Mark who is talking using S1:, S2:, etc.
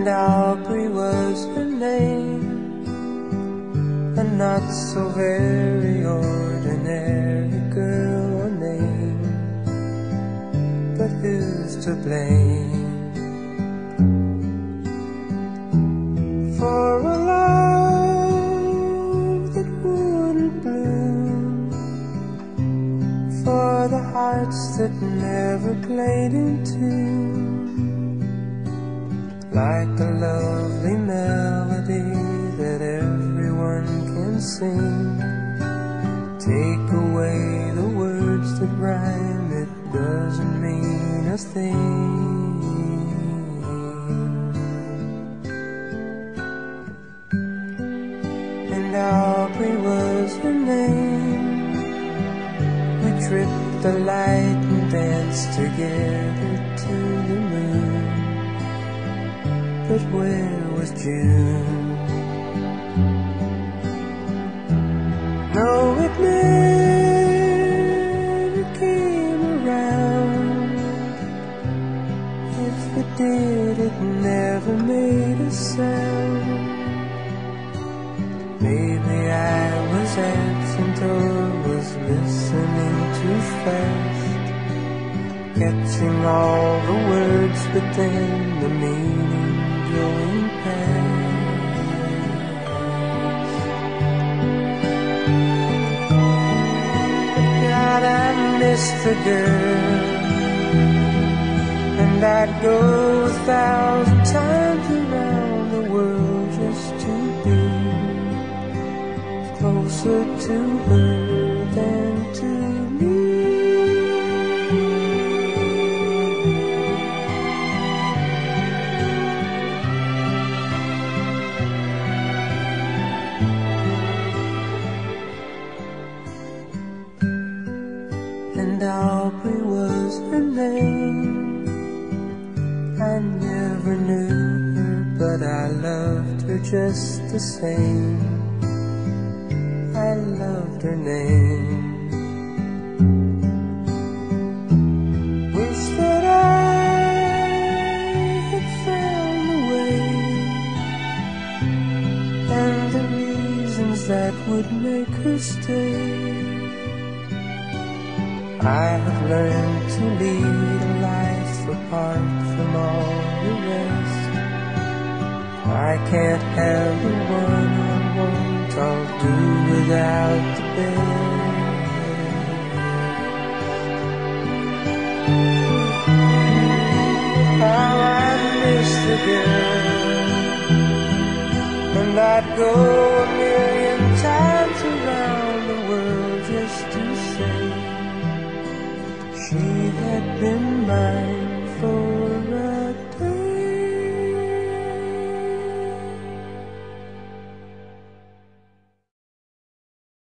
S1: And Aubrey was her name, a not so very ordinary girl or name, but who's to blame for a love that wouldn't bloom, for the hearts that never played in tune, like a lovely melody that everyone can sing. Take away the words that rhyme, it doesn't mean a thing. And Aubrey was her name. We tripped the light and danced together to the moon. But where was June? No, it never came around. If it did, it never made a sound. Maybe I was absent or was listening too fast, catching all the words, but then the meaning going past. God, I miss the girl, and I'd go 1,000 times around the world just to be closer to her than to me. And Aubrey was her name. I never knew her, but I loved her just the same. I loved her name. Wish that I had found the way and the reasons that would make her stay. I have learned to lead a life apart from all the rest. I can't have the one I want, I'll do without the best. How I miss the girl, and I'd go 1,000,000 times around the world just to say she had been mine.